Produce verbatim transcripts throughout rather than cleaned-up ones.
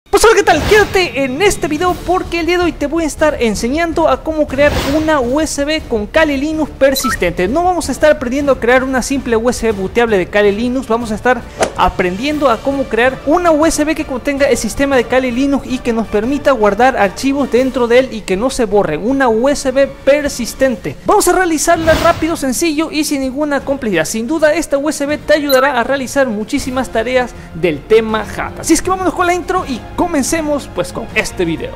Pues hola, ¿qué tal? Quédate en este video porque el día de hoy te voy a estar enseñando a cómo crear una U S B con Kali Linux persistente. No vamos a estar aprendiendo a crear una simple U S B booteable de Kali Linux, vamos a estar aprendiendo a cómo crear una U S B que contenga el sistema de Kali Linux y que nos permita guardar archivos dentro de él y que no se borren. Una U S B persistente. Vamos a realizarla rápido, sencillo y sin ninguna complejidad. Sin duda esta U S B te ayudará a realizar muchísimas tareas del tema H A T. Así es que vámonos con la intro y comencemos pues con este video.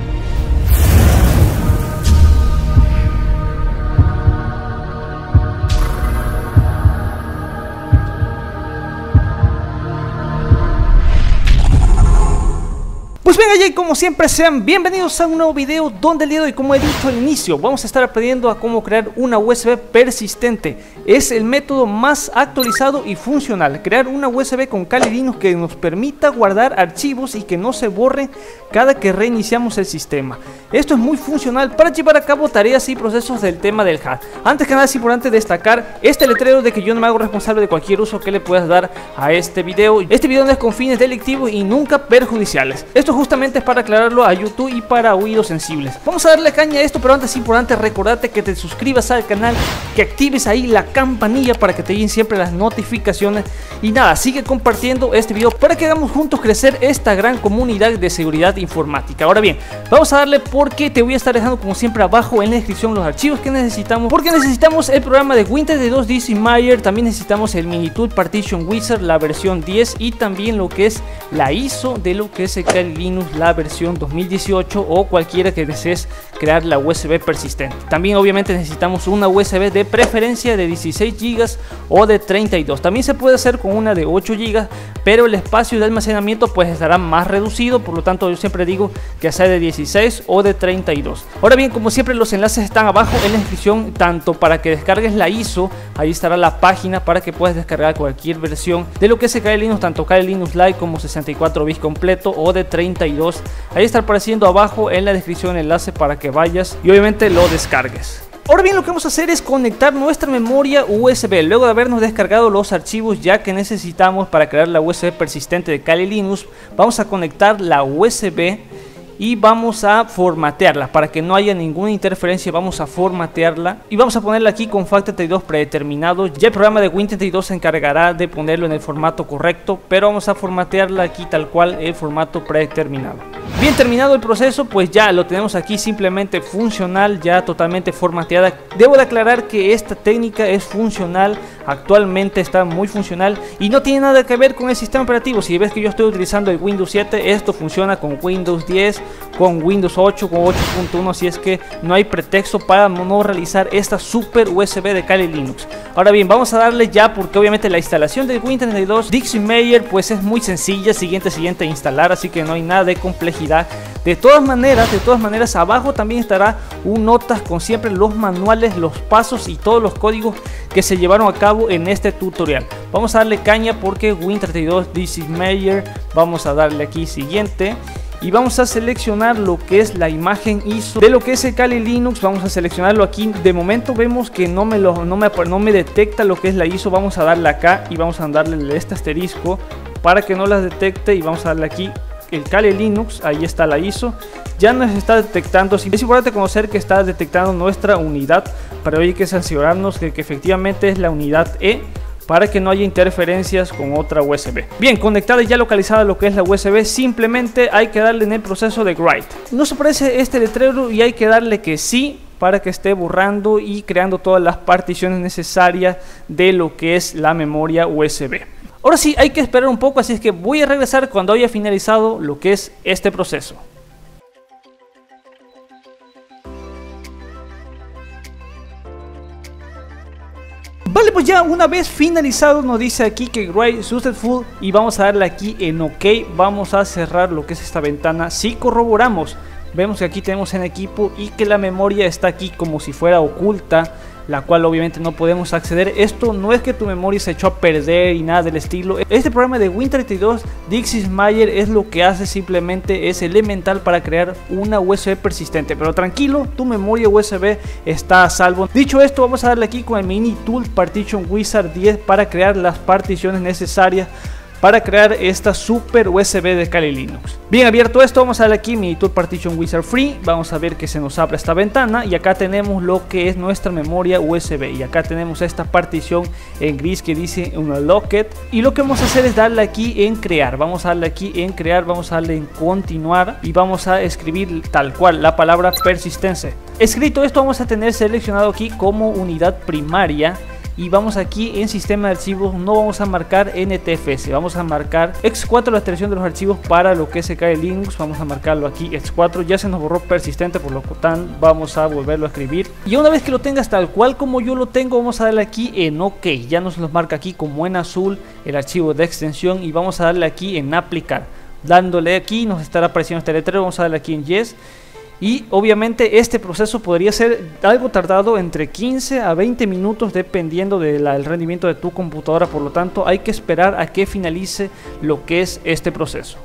Pues bien, allá y como siempre sean bienvenidos a un nuevo video donde el día de hoy, como he dicho al inicio, vamos a estar aprendiendo a cómo crear una U S B persistente. Es el método más actualizado y funcional, crear una U S B con Kali Linux que nos permita guardar archivos y que no se borren cada que reiniciamos el sistema. Esto es muy funcional para llevar a cabo tareas y procesos del tema del H A T. Antes que nada es importante destacar este letrero de que yo no me hago responsable de cualquier uso que le puedas dar a este video. Este video no es con fines delictivos y nunca perjudiciales. Esto justamente es para aclararlo a YouTube y para oídos sensibles. Vamos a darle caña a esto, pero antes es importante recordarte que te suscribas al canal, que actives ahí la campanilla para que te lleguen siempre las notificaciones. Y nada, sigue compartiendo este video para que hagamos juntos crecer esta gran comunidad de seguridad informática. Ahora bien, vamos a darle porque te voy a estar dejando como siempre abajo en la descripción los archivos que necesitamos, porque necesitamos el programa de Win treinta y dos DXIMager, también necesitamos el Minitool Partition Wizard, la versión diez, y también lo que es la I S O de lo que es el Kali Linux, la versión dos mil dieciocho, o cualquiera que desees crear la U S B persistente. También obviamente necesitamos una U S B de preferencia de dieciséis gigas o de treinta y dos. También se puede hacer con una de ocho gigas, pero el espacio de almacenamiento pues estará más reducido, por lo tanto yo siempre digo que sea de dieciséis o de treinta y dos. Ahora bien, como siempre los enlaces están abajo en la descripción, tanto para que descargues la I S O, ahí estará la página para que puedas descargar cualquier versión de lo que es el Kali Linux, tanto Kali Linux Lite como sesenta y cuatro bits completo o de treinta y dos. Ahí está apareciendo abajo en la descripción el enlace para que vayas y obviamente lo descargues. Ahora bien, lo que vamos a hacer es conectar nuestra memoria U S B luego de habernos descargado los archivos ya que necesitamos para crear la U S B persistente de Kali Linux. Vamos a conectar la U S B y vamos a formatearla para que no haya ninguna interferencia. Vamos a formatearla y vamos a ponerla aquí con FAT treinta y dos predeterminado. Ya el programa de Win treinta y dos se encargará de ponerlo en el formato correcto, pero vamos a formatearla aquí tal cual el formato predeterminado. Bien terminado el proceso, pues ya lo tenemos aquí simplemente funcional, ya totalmente formateada. Debo de aclarar que esta técnica es funcional, actualmente está muy funcional y no tiene nada que ver con el sistema operativo. Si ves que yo estoy utilizando el Windows siete, esto funciona con Windows diez, con Windows ocho, con ocho punto uno, así es que no hay pretexto para no realizar esta super U S B de Kali Linux. Ahora bien, vamos a darle ya porque obviamente la instalación de Win treinta y dos DXIMager pues es muy sencilla, siguiente siguiente a instalar, así que no hay nada de complejidad. De todas maneras, de todas maneras abajo también estará un notas con siempre los manuales, los pasos y todos los códigos que se llevaron a cabo en este tutorial. Vamos a darle caña porque Win treinta y dos DXIMager, vamos a darle aquí siguiente. Y vamos a seleccionar lo que es la imagen I S O de lo que es el Kali Linux. Vamos a seleccionarlo aquí. De momento vemos que no me, lo, no me, no me detecta lo que es la I S O. Vamos a darle acá y vamos a darle este asterisco para que no las detecte. Y vamos a darle aquí el Kali Linux. Ahí está la I S O. Ya nos está detectando. Es importante conocer que está detectando nuestra unidad. Para ello hay que sancionarnos de que efectivamente es la unidad E, para que no haya interferencias con otra U S B. Bien, conectada y ya localizada lo que es la U S B, simplemente hay que darle en el proceso de write. Nos aparece este letrero y hay que darle que sí para que esté borrando y creando todas las particiones necesarias de lo que es la memoria U S B. Ahora sí, hay que esperar un poco, así es que voy a regresar cuando haya finalizado lo que es este proceso. Vale, pues ya una vez finalizado nos dice aquí que Write Successful y vamos a darle aquí en OK. Vamos a cerrar lo que es esta ventana. Si corroboramos, vemos que aquí tenemos en equipo y que la memoria está aquí como si fuera oculta, la cual obviamente no podemos acceder. Esto no es que tu memoria se echó a perder y nada del estilo. Este programa de Win treinta y dos DXIMager es lo que hace, simplemente es elemental para crear una U S B persistente. Pero tranquilo, tu memoria U S B está a salvo. Dicho esto, vamos a darle aquí con el Minitool Partition Wizard diez para crear las particiones necesarias para crear esta super U S B de Kali Linux. Bien, abierto esto, wamos a darle aquí mi Tool Partition Wizard Free. Vamos a ver que se nos abre esta ventana y acá tenemos lo que es nuestra memoria U S B, y acá tenemos esta partición en gris que dice Unlocked, y lo que vamos a hacer es darle aquí en crear. Vamos a darle aquí en crear, vamos a darle en continuar y vamos a escribir tal cual la palabra persistence. Escrito esto, vamos a tener seleccionado aquí como unidad primaria. Y vamos aquí en sistema de archivos, no vamos a marcar N T F S, vamos a marcar equis cuatro, la extensión de los archivos para lo que se cae Linux. Vamos a marcarlo aquí equis cuatro, ya se nos borró persistente, por lo tanto vamos a volverlo a escribir. Y una vez que lo tengas tal cual como yo lo tengo, vamos a darle aquí en OK. Ya nos lo marca aquí como en azul el archivo de extensión, y vamos a darle aquí en aplicar. Dándole aquí nos estará apareciendo este letrero, vamos a darle aquí en Yes. Y obviamente este proceso podría ser algo tardado, entre quince a veinte minutos dependiendo del rendimiento de tu computadora. Por lo tanto hay que esperar a que finalice lo que es este proceso.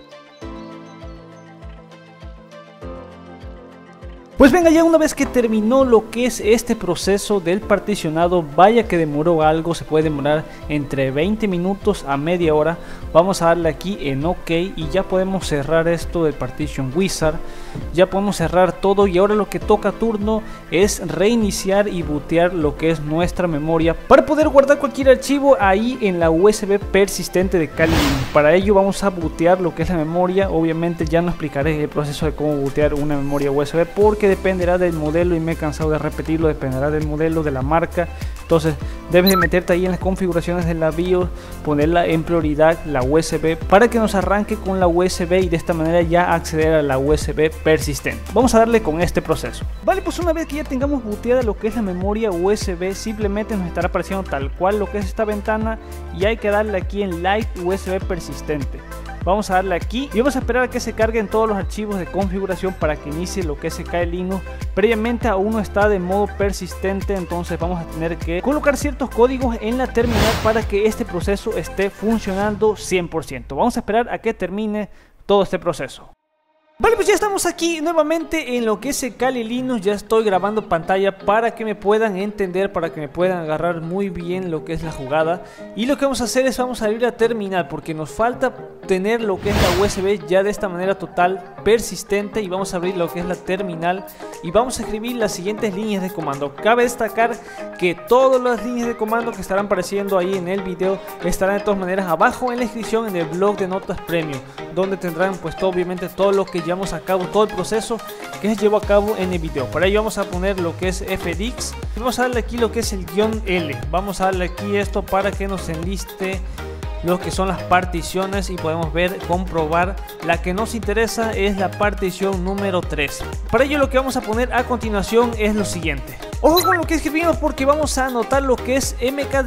Pues venga, ya una vez que terminó lo que es este proceso del particionado, vaya que demoró algo, se puede demorar entre veinte minutos a media hora. Vamos a darle aquí en OK y ya podemos cerrar esto del Partition Wizard. Ya podemos cerrar todo, y ahora lo que toca turno es reiniciar y bootear lo que es nuestra memoria para poder guardar cualquier archivo ahí en la U S B persistente de Kali Linux. Para ello vamos a bootear lo que es la memoria. Obviamente ya no explicaré el proceso de cómo bootear una memoria U S B porque dependerá del modelo, y me he cansado de repetirlo, dependerá del modelo, de la marca. Entonces debes de meterte ahí en las configuraciones de la BIOS, ponerla en prioridad la U S B para que nos arranque con la U S B y de esta manera ya acceder a la U S B persistente. Vamos a darle con este proceso. Vale, pues una vez que ya tengamos booteada lo que es la memoria U S B, simplemente nos estará apareciendo tal cual lo que es esta ventana, y hay que darle aquí en Light U S B persistente. Vamos a darle aquí y vamos a esperar a que se carguen todos los archivos de configuración para que inicie lo que es Kali Linux. Previamente aún no está de modo persistente, entonces vamos a tener que colocar ciertos códigos en la terminal para que este proceso esté funcionando cien por ciento. Vamos a esperar a que termine todo este proceso. Vale, pues ya estamos aquí nuevamente en lo que es Kali Linux. Ya estoy grabando pantalla para que me puedan entender, para que me puedan agarrar muy bien lo que es la jugada. Y lo que vamos a hacer es vamos a abrir la terminal porque nos falta tener lo que es la U S B ya de esta manera total persistente. Y vamos a abrir lo que es la terminal y vamos a escribir las siguientes líneas de comando. Cabe destacar que todas las líneas de comando que estarán apareciendo ahí en el video estarán de todas maneras abajo en la descripción, en el blog de notas premium, donde tendrán pues todo, obviamente todo lo que llevamos a cabo, todo el proceso que se llevó a cabo en el video. Para ello vamos a poner lo que es fdix y vamos a darle aquí lo que es el guión L. Vamos a darle aquí esto para que nos enliste lo que son las particiones y podemos ver, comprobar. La que nos interesa es la partición número tres. Para ello lo que vamos a poner a continuación es lo siguiente. Ojo con lo que escribimos porque vamos a anotar lo que es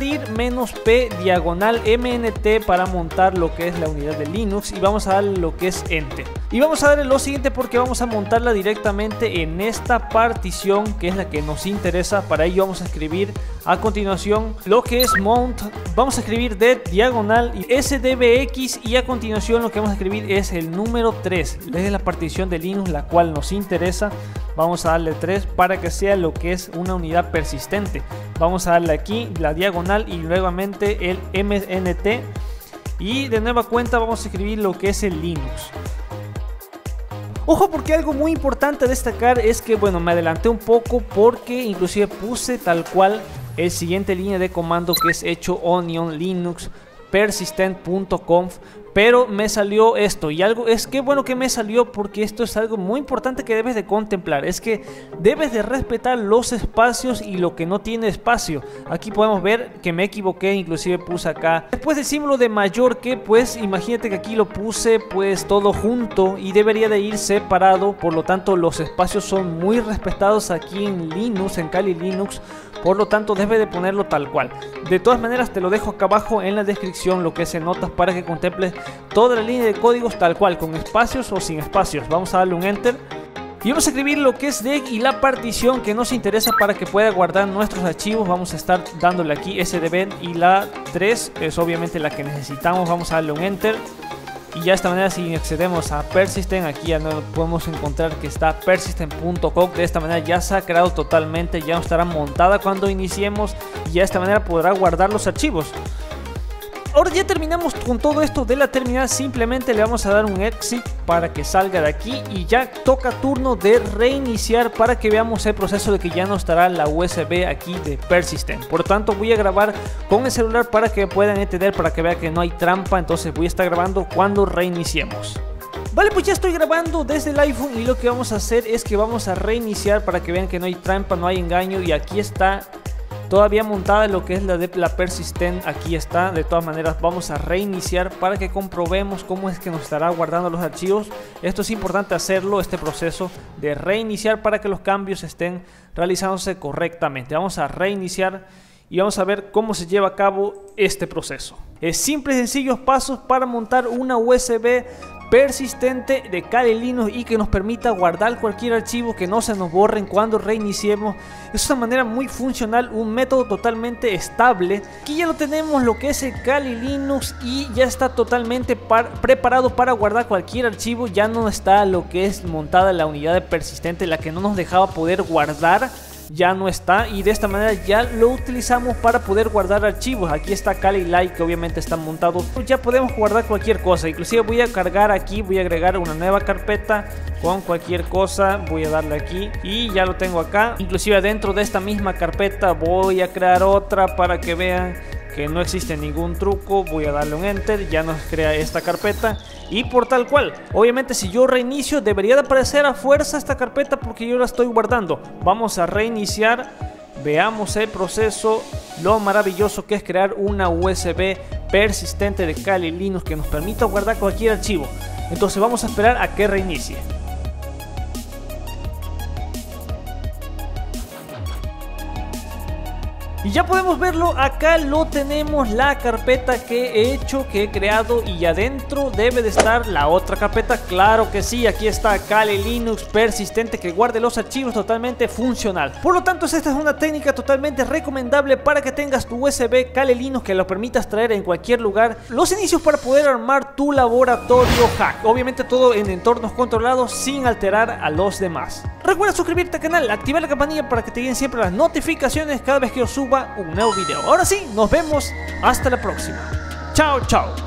mkdir-p diagonal mnt para montar lo que es la unidad de Linux, y vamos a darle lo que es enter. Y vamos a darle lo siguiente porque vamos a montarla directamente en esta partición que es la que nos interesa. Para ello vamos a escribir a continuación lo que es mount. Vamos a escribir de diagonal y sdbx, y a continuación lo que vamos a escribir es el número tres. Es la partición de Linux la cual nos interesa. Vamos a darle tres para que sea lo que es una unidad persistente. Vamos a darle aquí la diagonal y nuevamente el mnt, y de nueva cuenta vamos a escribir lo que es el Linux. Ojo, porque algo muy importante a destacar es que, bueno, me adelanté un poco porque inclusive puse tal cual el siguiente línea de comando que es hecho onion linux persistent punto conf, pero me salió esto, y algo es que bueno que me salió porque esto es algo muy importante que debes de contemplar. Es que debes de respetar los espacios y lo que no tiene espacio. Aquí podemos ver que me equivoqué, inclusive puse acá después del símbolo de mayor que, pues imagínate que aquí lo puse pues todo junto y debería de ir separado. Por lo tanto los espacios son muy respetados aquí en Linux, en Kali Linux. Por lo tanto debes de ponerlo tal cual. De todas maneras te lo dejo acá abajo en la descripción lo que es en notas para que contemples toda la línea de códigos tal cual, con espacios o sin espacios. Vamos a darle un enter y vamos a escribir lo que es deg y la partición que nos interesa para que pueda guardar nuestros archivos. Vamos a estar dándole aquí sdb, y la tres es obviamente la que necesitamos. Vamos a darle un enter. Y ya de esta manera, si accedemos a persistent, aquí ya no podemos encontrar que está persistent punto conf. De esta manera ya se ha creado totalmente, ya no estará montada cuando iniciemos, y ya de esta manera podrá guardar los archivos. ahora ya terminamos con todo esto de la terminal. Simplemente le vamos a dar un exit para que salga de aquí y ya toca turno de reiniciar para que veamos el proceso de que ya no estará la U S B aquí de Persistent. Por lo tanto voy a grabar con el celular para que puedan entender, para que vean que no hay trampa. Entonces voy a estar grabando cuando reiniciemos. Vale, pues ya estoy grabando desde el iPhone y lo que vamos a hacer es que vamos a reiniciar para que vean que no hay trampa, no hay engaño. Y aquí está todavía montada lo que es la de la Persistent. Aquí está. De todas maneras vamos a reiniciar para que comprobemos cómo es que nos estará guardando los archivos. Esto es importante hacerlo, este proceso de reiniciar, para que los cambios estén realizándose correctamente. Vamos a reiniciar y vamos a ver cómo se lleva a cabo este proceso. Es simples y sencillos pasos para montar una U S B persistente de Kali Linux y que nos permita guardar cualquier archivo, que no se nos borren cuando reiniciemos. Es una manera muy funcional, un método totalmente estable. Aquí ya lo tenemos, lo que es el Kali Linux, y ya está totalmente preparado para guardar cualquier archivo. Ya no está lo que es montada la unidad de persistente, la que no nos dejaba poder guardar. Ya no está, y de esta manera ya lo utilizamos para poder guardar archivos. Aquí está Kali Lite, que obviamente está montado. Ya podemos guardar cualquier cosa. Inclusive voy a cargar aquí, voy a agregar una nueva carpeta con cualquier cosa. Voy a darle aquí y ya lo tengo acá. Inclusive dentro de esta misma carpeta voy a crear otra para que vean que no existe ningún truco. Voy a darle un enter, ya nos crea esta carpeta. Y por tal cual, obviamente si yo reinicio debería de aparecer a fuerza esta carpeta porque yo la estoy guardando. Vamos a reiniciar, veamos el proceso, lo maravilloso que es crear una U S B persistente de Kali Linux que nos permita guardar cualquier archivo. Entonces vamos a esperar a que reinicie. Y ya podemos verlo, acá lo tenemos, la carpeta que he hecho, que he creado, y adentro debe de estar la otra carpeta. Claro que sí, aquí está Kali Linux persistente que guarde los archivos, totalmente funcional. Por lo tanto, esta es una técnica totalmente recomendable para que tengas tu U S B Kali Linux que lo permitas traer en cualquier lugar. Los inicios para poder armar tu laboratorio hack, obviamente todo en entornos controlados sin alterar a los demás. Recuerda suscribirte al canal, activar la campanilla para que te lleguen siempre las notificaciones cada vez que yo suba un nuevo video. Ahora sí, nos vemos hasta la próxima. Chao, chao.